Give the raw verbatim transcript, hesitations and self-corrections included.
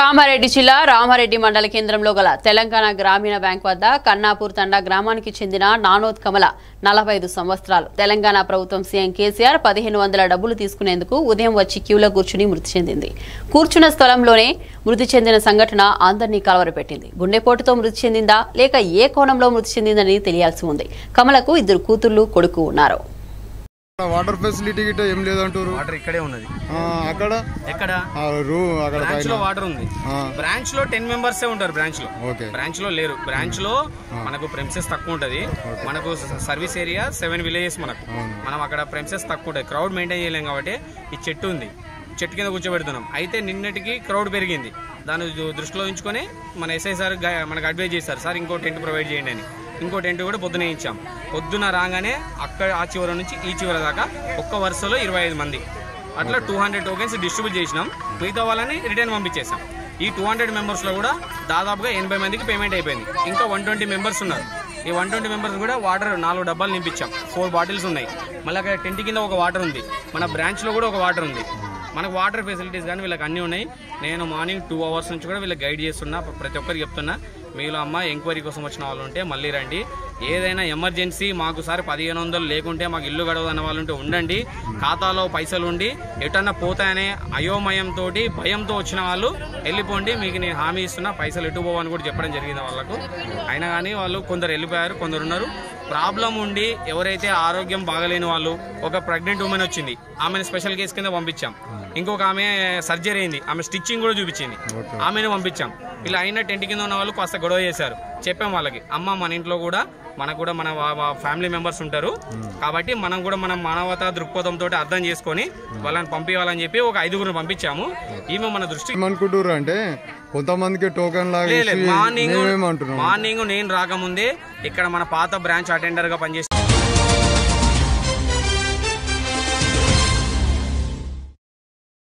కామారెడ్డి జిల్లా రామారెడ్డి మండల కేంద్రంలో గల తెలంగాణ గ్రామీణ బ్యాంక్ వద్ద కన్నాపూర్ తండా గ్రామానికి చెందిన నానోత్ కమల నలభై ఐదు సంవత్సరాలు తెలంగాణ ప్రభుత్వం సీఎం కేసీఆర్ పదిహేను వందల డబ్బులు తీసుకునేందుకు ఉదయం వచ్చి క్యూలో కూర్చుని మృతి చెందింది. కూర్చున్న స్థలంలోనే మృతి చెందిన సంఘటన అందరినీ కలవరపెట్టింది. గుండెపోటుతో మృతి చెందిందా లేక ఏ కోణంలో మృతి చెందిందని తెలియాల్సి ఉంది. కమలకు ఇద్దరు కూతుళ్లు కొడుకు ఉన్నారు. వాటర్ ఫెసిలిటీ గిట్ట ఏం లేదంటారు. వాటర్ ఇక్కడే ఉన్నది. అక్కడ ఎక్కడ బ్రాంచ్ లో వాటర్ ఉంది. బ్రాంచ్ లో టెన్ మెంబర్స్ ఉంటారు. బ్రాంచ్ లో బ్రాంచ్ లో లేరు. బ్రాంచ్ లో మనకు ప్రెమిసెస్ తక్కువ ఉంటది. మనకు సర్వీస్ ఏరియా సెవెన్ విలేజెస్ మనకు మనం అక్కడ ప్రెమిసెస్ తక్కువ ఉంటుంది. క్రౌడ్ మెయింటైన్ చేయలేం కాబట్టి ఈ చెట్టు ఉంది. చెట్టు కింద కూర్చోబెడుతున్నాం. అయితే నిన్నటికి క్రౌడ్ పెరిగింది. దాన్ని దృష్టిలో ఉంచుకొని మన ఎస్ఐ సార్ మనకు అడ్వైజ్ చేశారు, సార్ ఇంకో టెంట్ ప్రొవైడ్ చేయండి అని. ఇంకో టెంట్ కూడా పొద్దున ఇచ్చాం. పొద్దున రాగానే అక్కడ ఆ చివరి నుంచి ఈ చివరి దాకా ఒక్క వరుసలో ఇరవై ఐదు మంది అట్లా టూ హండ్రెడ్ టోకెన్స్ డిస్ట్రిబ్యూట్ చేసినాం. మిగతా వాళ్ళని రిటర్న్ పంపించేసాం. ఈ టూ హండ్రెడ్ మెంబర్స్లో కూడా దాదాపుగా ఎనభై మందికి పేమెంట్ అయిపోయింది. ఇంకా వన్ ట్వంటీ మెంబర్స్ ఉన్నారు. ఈ వన్ ట్వంటీ మెంబర్స్ కూడా వాటర్ నాలుగు డబ్బాలు నింపించాం. ఫోర్ బాటిల్స్ ఉన్నాయి. మళ్ళీ అక్కడ టెంట్ కింద ఒక వాటర్ ఉంది. మన బ్రాంచ్లో కూడా ఒక వాటర్ ఉంది. మనకు వాటర్ ఫెసిలిటీస్ కానీ వీళ్ళకి అన్నీ ఉన్నాయి. నేను మార్నింగ్ టూ అవర్స్ నుంచి కూడా వీళ్ళకి గైడ్ చేస్తున్నా. ప్రతి ఒక్కరికి చెప్తున్నా, మీలో అమ్మ ఎంక్వైరీ కోసం వచ్చిన వాళ్ళు ఉంటే మళ్ళీ రండి. ఏదైనా ఎమర్జెన్సీ మాకు సార్ పదిహేను వందలు లేకుంటే మాకు ఇల్లు గడవదు అన్న వాళ్ళు ఉంటే ఉండండి. ఖాతాలో పైసలు ఉండి ఎటన్నా పోతాయనే అయోమయంతో భయంతో వచ్చిన వాళ్ళు వెళ్ళిపోండి. మీకు నేను హామీ ఇస్తున్నా, పైసలు ఎటు పోవని కూడా చెప్పడం జరిగింది వాళ్ళకు. అయినా కానీ వాళ్ళు కొందరు వెళ్ళిపోయారు, కొందరు ఉన్నారు. ప్రాబ్లం ఉండి ఎవరైతే ఆరోగ్యం బాగలేని వాళ్ళు, ఒక ప్రెగ్నెంట్ ఉమెన్ వచ్చింది, ఆమెను స్పెషల్ కేసు కింద పంపించాం. ఇంకొక ఆమె సర్జరీ అయింది, ఆమె స్టిచ్చింగ్ కూడా చూపించింది, ఆమెను పంపించాం. ఇలా అయినా టెంట్ కింద ఉన్న వాళ్ళు కాస్త గొడవ చేశారు. చెప్పాం వాళ్ళకి, అమ్మ మన ఇంట్లో కూడా మనకు కూడా మన ఫ్యామిలీ మెంబర్స్ ఉంటారు కాబట్టి మనం కూడా మనం మానవతా దృక్పథంతో అర్థం చేసుకొని వాళ్ళని పంపించాలని చెప్పి ఒక ఐదుగురు పంపించాము. ఈమె మన దృష్టి ఏమనుకుంటారు అంటే కొంతమందికి టోకెన్ లాగా మార్నింగ్ మార్నింగ్ నేను రాకముందే ఇక్కడ మన పాత బ్రాంచ్ అటెండర్ గా పనిచేసి